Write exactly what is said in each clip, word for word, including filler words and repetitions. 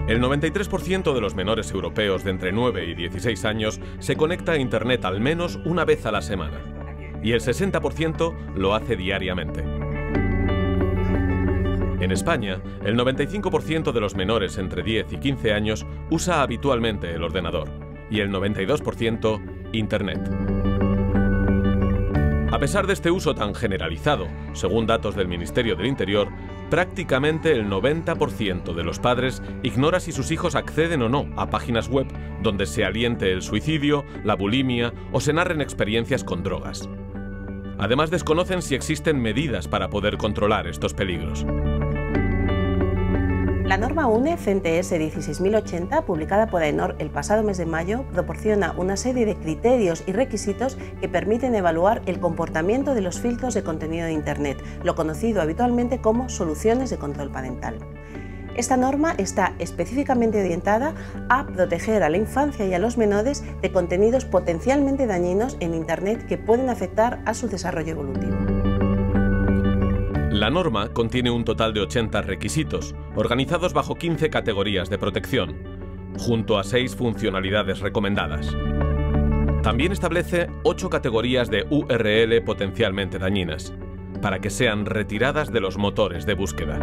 El noventa y tres por ciento de los menores europeos de entre nueve y dieciséis años se conecta a Internet al menos una vez a la semana. Y el sesenta por ciento lo hace diariamente. En España, el noventa y cinco por ciento de los menores entre diez y quince años usa habitualmente el ordenador y el noventa y dos por ciento Internet. A pesar de este uso tan generalizado, según datos del Ministerio del Interior, prácticamente el noventa por ciento de los padres ignora si sus hijos acceden o no a páginas web donde se aliente el suicidio, la bulimia o se narren experiencias con drogas. Además, desconocen si existen medidas para poder controlar estos peligros. La norma U N E C N T S dieciséis mil ochenta, publicada por AENOR el pasado mes de mayo, proporciona una serie de criterios y requisitos que permiten evaluar el comportamiento de los filtros de contenido de Internet, lo conocido habitualmente como soluciones de control parental. Esta norma está específicamente orientada a proteger a la infancia y a los menores de contenidos potencialmente dañinos en Internet que pueden afectar a su desarrollo evolutivo. La norma contiene un total de ochenta requisitos, organizados bajo quince categorías de protección, junto a seis funcionalidades recomendadas. También establece ocho categorías de U R L potencialmente dañinas, para que sean retiradas de los motores de búsqueda.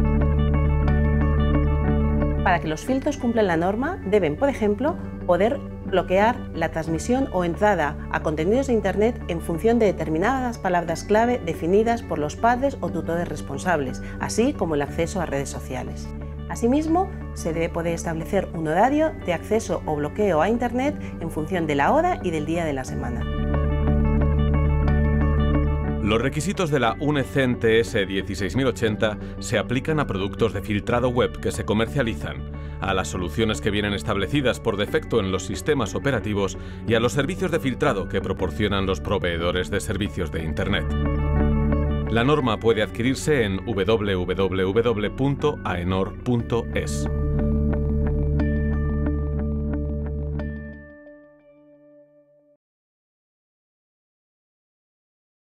Para que los filtros cumplan la norma, deben, por ejemplo, poder bloquear la transmisión o entrada a contenidos de Internet en función de determinadas palabras clave definidas por los padres o tutores responsables, así como el acceso a redes sociales. Asimismo, se debe poder establecer un horario de acceso o bloqueo a Internet en función de la hora y del día de la semana. Los requisitos de la U N E C N T S dieciséis mil ochenta se aplican a productos de filtrado web que se comercializan, a las soluciones que vienen establecidas por defecto en los sistemas operativos y a los servicios de filtrado que proporcionan los proveedores de servicios de Internet. La norma puede adquirirse en w w w punto aenor punto es.